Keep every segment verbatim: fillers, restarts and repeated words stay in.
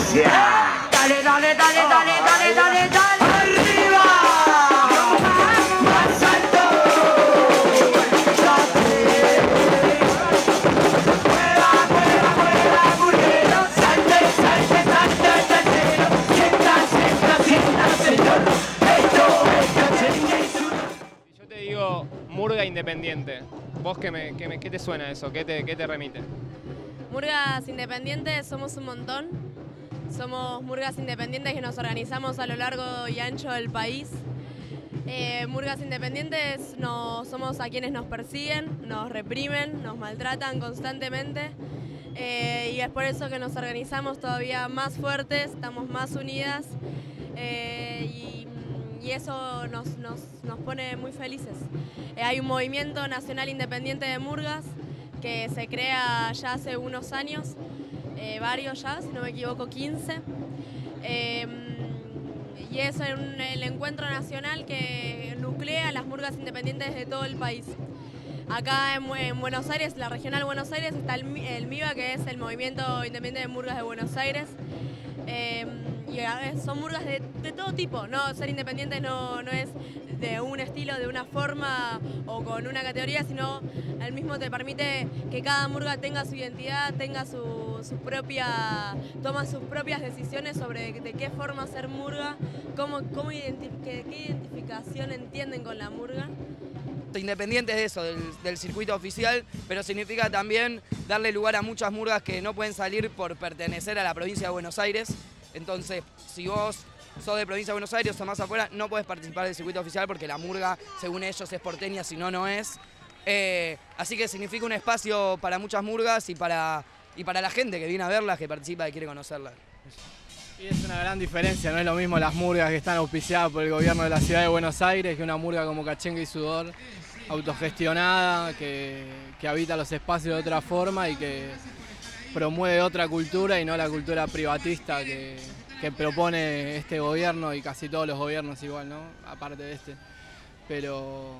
Independencia. Dale, dale, dale, dale, dale, dale, dale. ¡Arriba! ¡Más alto! ¡Mueva, mueva, mueva, burguero! ¡Salte, salte, salte, saltero! ¡Sienta, sienta, sienta, señor! ¡Esto es Cachengue y su... Yo te digo murga independiente. ¿Vos qué, me, qué, me, qué te suena eso? ¿Qué te, qué te remite? Murgas independientes somos un montón. Somos murgas independientes que nos organizamos a lo largo y ancho del país. Eh, murgas independientes no, somos a quienes nos persiguen, nos reprimen, nos maltratan constantemente. Eh, y es por eso que nos organizamos todavía más fuertes, estamos más unidas. Eh, y, y eso nos, nos, nos pone muy felices. Eh, hay un movimiento nacional independiente de murgas que se crea ya hace unos años, eh, varios ya, si no me equivoco, quince. Eh, y es un, el encuentro nacional que nuclea las murgas independientes de todo el país. Acá en, en Buenos Aires, la regional Buenos Aires, está el, el MIBA, que es el Movimiento Independiente de Murgas de Buenos Aires. Eh, y son murgas de, de todo tipo, ¿no? Ser independientes no, no es de un estilo, de una forma o con una categoría, sino al mismo te permite que cada murga tenga su identidad, tenga su, su propia, toma sus propias decisiones sobre de, de qué forma ser murga, cómo, cómo identif qué, qué identificación entienden con la murga. Independiente de eso, del, del circuito oficial, pero significa también darle lugar a muchas murgas que no pueden salir por pertenecer a la provincia de Buenos Aires. Entonces, si vos sos de provincia de Buenos Aires o más afuera, no podés participar del circuito oficial porque la murga, según ellos, es porteña, si no, no es. Eh, así que significa un espacio para muchas murgas y para, y para la gente que viene a verlas, que participa y quiere conocerlas. Y es una gran diferencia, no es lo mismo las murgas que están auspiciadas por el gobierno de la ciudad de Buenos Aires que una murga como Cachengue y Sudor, autogestionada, que, que habita los espacios de otra forma y que promueve otra cultura y no la cultura privatista que, que propone este gobierno y casi todos los gobiernos igual, ¿no? Aparte de este. Pero,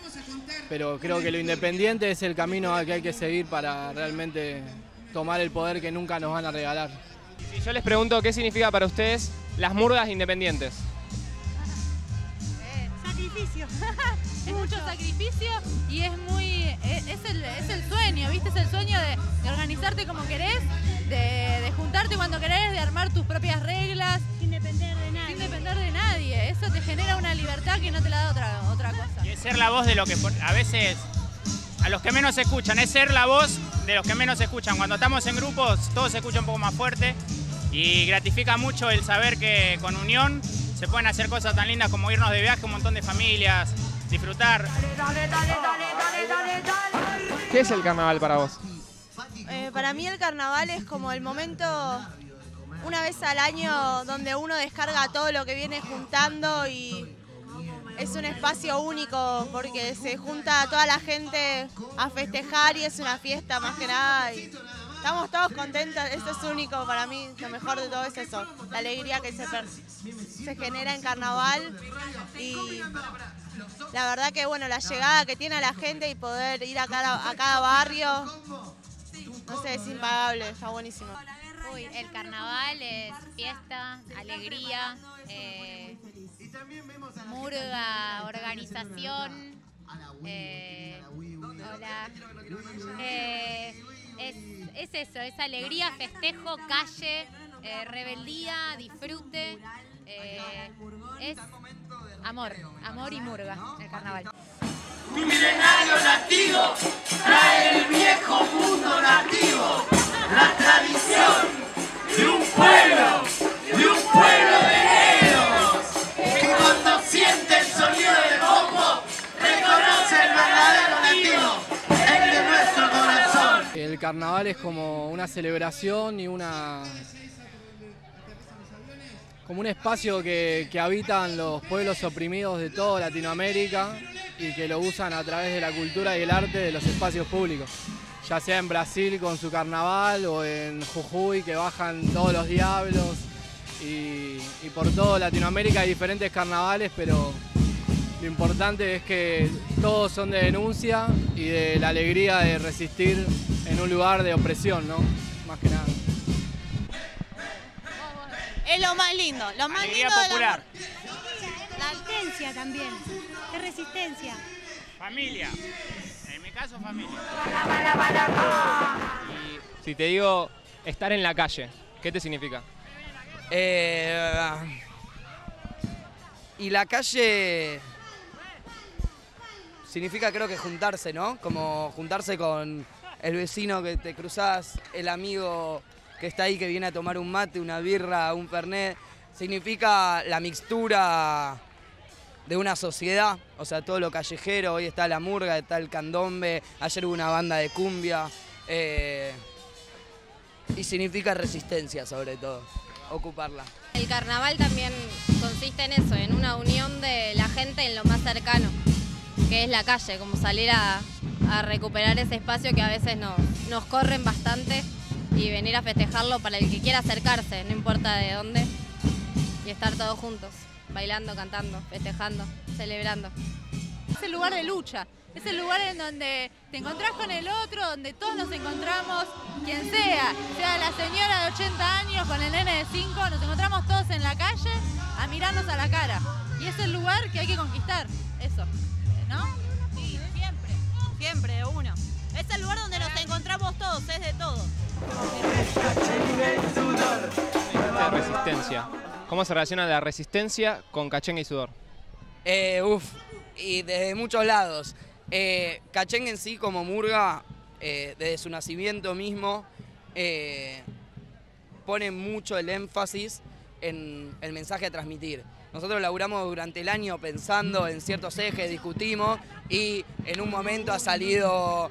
pero creo que lo independiente es el camino que hay que seguir para realmente tomar el poder que nunca nos van a regalar. Si yo les pregunto qué significa para ustedes las murgas independientes. Eh, sacrificio. Es mucho sacrificio y es muy es, es, el, es el sueño, ¿viste? Es el sueño de, de organizarte como querés, de, de juntarte cuando querés, de armar tus propias reglas. Sin depender de nadie. Sin depender de nadie. Eso te genera una libertad que no te la da otra, otra cosa. Y es ser la voz de lo que a veces a los que menos escuchan, es ser la voz de los que menos escuchan. Cuando estamos en grupos todo se escucha un poco más fuerte y gratifica mucho el saber que con unión se pueden hacer cosas tan lindas como irnos de viaje, un montón de familias, disfrutar. Dale, dale, dale, dale, dale, dale. ¿Qué es el carnaval para vos? Eh, para mí el carnaval es como el momento, una vez al año, donde uno descarga todo lo que viene juntando y es un espacio único porque se junta toda la gente a festejar y es una fiesta más que nada. Y estamos todos contentos, eso es único para mí, lo mejor de todo es eso, la alegría que se, se genera en carnaval y la verdad que bueno, la llegada que tiene a la gente y poder ir a cada, a cada barrio, no sé, es impagable, está buenísimo. Uy, el carnaval es fiesta, alegría, eh, murga, organización, eh, hola, eh, es, es eso, es alegría, festejo, calle, eh, rebeldía, disfrute, eh, es amor, amor y murga, el carnaval. Mi milenario latido trae el viejo mundo nativo, la tradición de un pueblo, de un pueblo de negros, que cuando siente el sonido del bombo, reconoce el verdadero nativo, el de nuestro corazón. El carnaval es como una celebración y una... como un espacio que, que habitan los pueblos oprimidos de toda Latinoamérica y que lo usan a través de la cultura y el arte de los espacios públicos. Ya sea en Brasil con su carnaval o en Jujuy que bajan todos los diablos y, y por toda Latinoamérica hay diferentes carnavales, pero lo importante es que todos son de denuncia y de la alegría de resistir en un lugar de opresión, ¿no? Más que nada. Es lo más lindo, lo más Alegría lindo popular. de la... La alternancia también, de resistencia. Familia. En mi caso, familia. Y si te digo estar en la calle, ¿qué te significa? Eh, y la calle significa, creo que juntarse, ¿no? Como juntarse con el vecino que te cruzás, el amigo que está ahí que viene a tomar un mate, una birra, un fernet. Significa la mixtura de una sociedad, o sea, todo lo callejero. Hoy está la murga, está el candombe, ayer hubo una banda de cumbia. Eh, y significa resistencia, sobre todo, ocuparla. El carnaval también consiste en eso, en una unión de la gente en lo más cercano, que es la calle, como salir a, a recuperar ese espacio que a veces nos, nos corren bastante y venir a festejarlo para el que quiera acercarse, no importa de dónde, y estar todos juntos, bailando, cantando, festejando, celebrando. Es el lugar de lucha, es el lugar en donde te encontrás con el otro, donde todos nos encontramos, quien sea, sea la señora de ochenta años con el nene de cinco, nos encontramos todos en la calle a mirarnos a la cara. Y es el lugar que hay que conquistar, eso, ¿no? Sí, siempre, siempre de uno. Es el lugar donde nos encontramos todos, es de todos. De resistencia. ¿Cómo se relaciona la resistencia con cachengue y sudor? Eh, uf, y desde muchos lados. Eh, Cachengue en sí, como murga, eh, desde su nacimiento mismo, eh, pone mucho el énfasis en el mensaje a transmitir. Nosotros laburamos durante el año pensando en ciertos ejes, discutimos y en un momento ha salido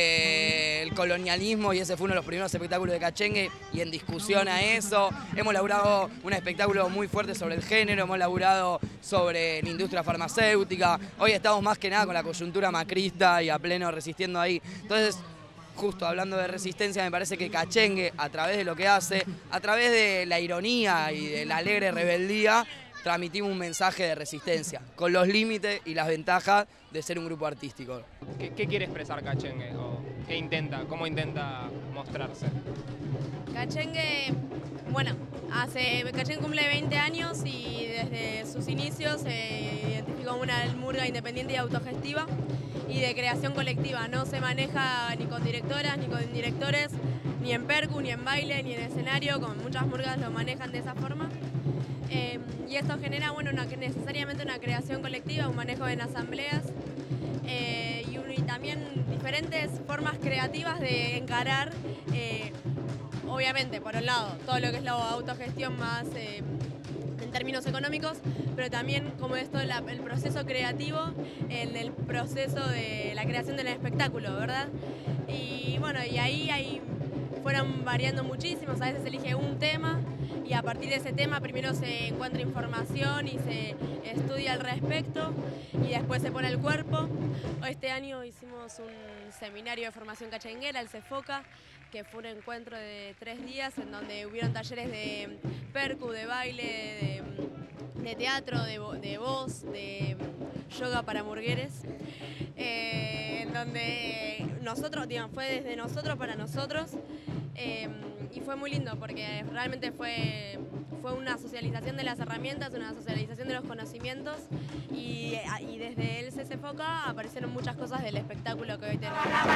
eh, el colonialismo y ese fue uno de los primeros espectáculos de Cachengue y en discusión a eso. Hemos laburado un espectáculo muy fuerte sobre el género, hemos laburado sobre la industria farmacéutica. Hoy estamos más que nada con la coyuntura macrista y a pleno resistiendo ahí. Entonces, justo hablando de resistencia, me parece que Cachengue, a través de lo que hace, a través de la ironía y de la alegre rebeldía, transmitimos un mensaje de resistencia, con los límites y las ventajas de ser un grupo artístico. ¿Qué, qué quiere expresar Cachengue? ¿O qué intenta? ¿Cómo intenta mostrarse? Cachengue, bueno, hace, Cachengue cumple veinte años y desde sus inicios se identificó como una murga independiente y autogestiva y de creación colectiva. No se maneja ni con directoras, ni con directores, ni en percu, ni en baile, ni en escenario, como muchas murgas lo manejan de esa forma. Eh, y esto genera, bueno, una, necesariamente una creación colectiva, un manejo en asambleas eh, y, un, y también diferentes formas creativas de encarar, eh, obviamente, por un lado, todo lo que es la autogestión más eh, en términos económicos, pero también como esto, la, el proceso creativo en el proceso de la creación del espectáculo, ¿verdad? Y bueno, y ahí hay... fueron variando muchísimo, a veces se elige un tema y a partir de ese tema primero se encuentra información y se estudia al respecto y después se pone el cuerpo. Este año hicimos un seminario de formación cachenguera, el CEFOCA, que fue un encuentro de tres días en donde hubieron talleres de percu, de baile, de, de teatro, de, de voz, de yoga para murgueres, eh, en donde nosotros, digamos, fue desde nosotros para nosotros. Eh, y fue muy lindo porque realmente fue, fue una socialización de las herramientas, una socialización de los conocimientos y, y desde el C C F O C A aparecieron muchas cosas del espectáculo que hoy tenemos.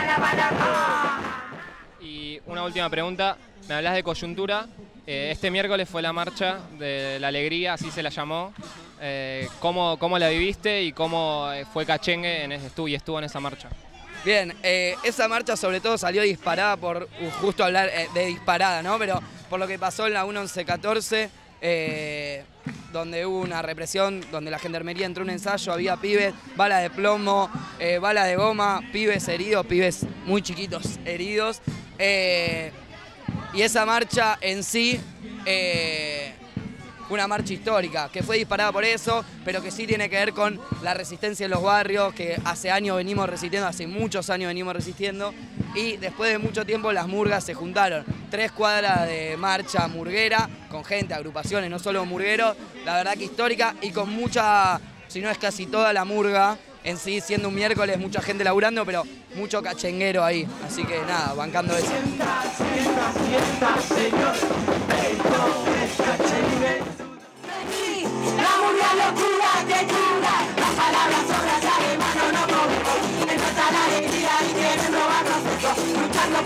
Y una última pregunta, me hablas de coyuntura, eh, este miércoles fue la marcha de la alegría, así se la llamó. Eh, ¿cómo, ¿Cómo la viviste y cómo fue Cachengue en ese, estuvo, y estuvo en esa marcha? Bien, eh, esa marcha sobre todo salió disparada por, uh, justo hablar eh, de disparada, ¿no? Pero por lo que pasó en la uno once catorce, eh, donde hubo una represión, donde la gendarmería entró a un ensayo, había pibes, balas de plomo, eh, balas de goma, pibes heridos, pibes muy chiquitos heridos. Eh, y esa marcha en sí... Eh, una marcha histórica, que fue disparada por eso, pero que sí tiene que ver con la resistencia en los barrios, que hace años venimos resistiendo, hace muchos años venimos resistiendo, y después de mucho tiempo las murgas se juntaron. Tres cuadras de marcha murguera, con gente, agrupaciones, no solo murgueros, la verdad que histórica, y con mucha, si no es casi toda la murga, en sí, siendo un miércoles, mucha gente laburando, pero mucho cachenguero ahí, así que nada, bancando eso. Sienta, sienta, sienta, señor, esto es Cachengue.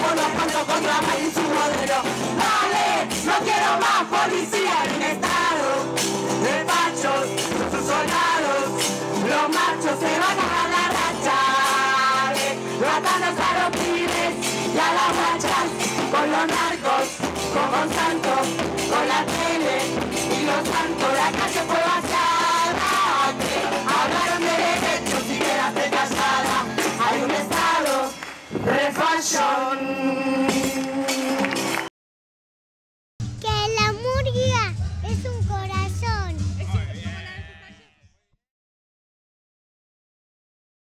los cuantos contra May y su modelo. Dale, no quiero más policía en un estado de fachos, sus soldados, los machos se van a dar la racha, matando a los pibes y a las guachas, con los narcos, con Monsanto, con la tele y los santos, la calle fue vaciada, hablaron de derechos y quedaste callada, hay un estado de fallo.